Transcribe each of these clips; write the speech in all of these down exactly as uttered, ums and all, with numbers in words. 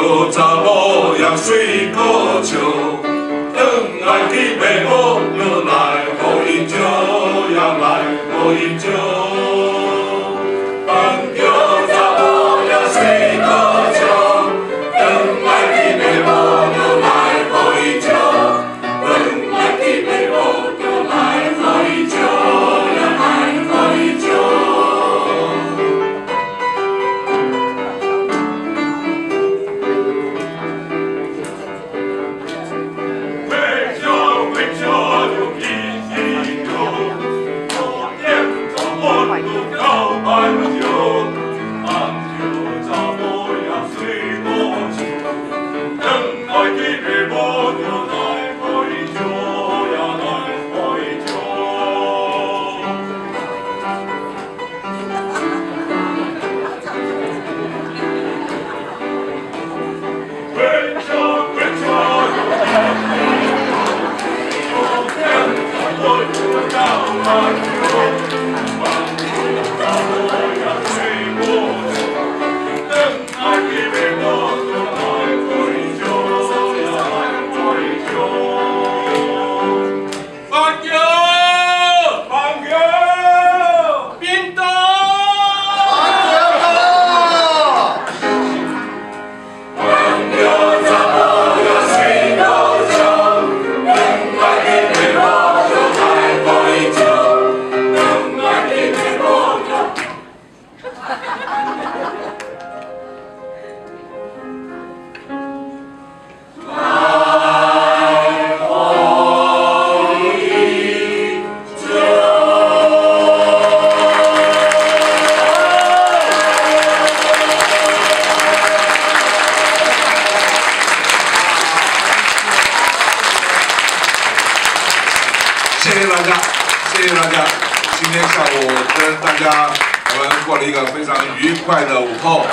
叫查某也水果笑，转来去爸母又来互伊招，也来互伊招。放叫查某也水果笑，转来去爸母又来互伊招，转来去爸母又来互伊招，也来互伊招。 谢谢大家，谢谢大家。今天下午跟大家我们过了一个非常愉快的午后，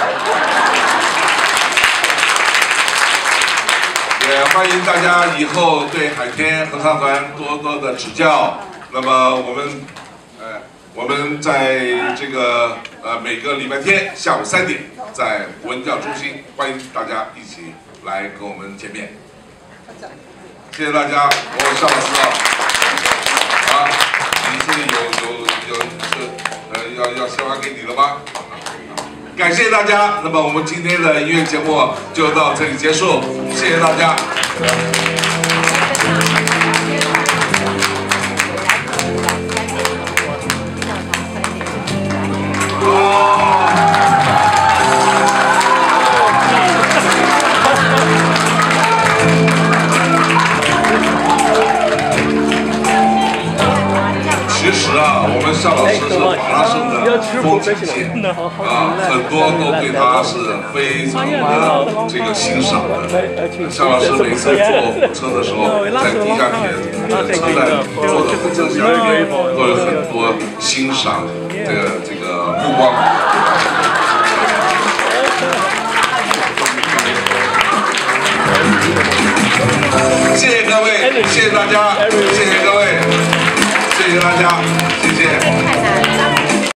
也欢迎大家以后对海天合唱团多多的指教。那么我们，呃，我们在这个呃每个礼拜天下午三点，在文教中心，欢迎大家一起来跟我们见面。谢谢大家，我是邵老师啊。 啊，你这里有有有这呃要要鲜花给你了吗？感谢大家，那么我们今天的音乐节目就到这里结束，谢谢大家。其实啊，我们邵老师是马拉松的风景线啊，很多都对他是非常的这个欣赏的。邵老师每次坐火车的时候，在地下铁的车站坐的火车下面，都有很多欣赏这个这个目光。谢谢各位，谢谢大家。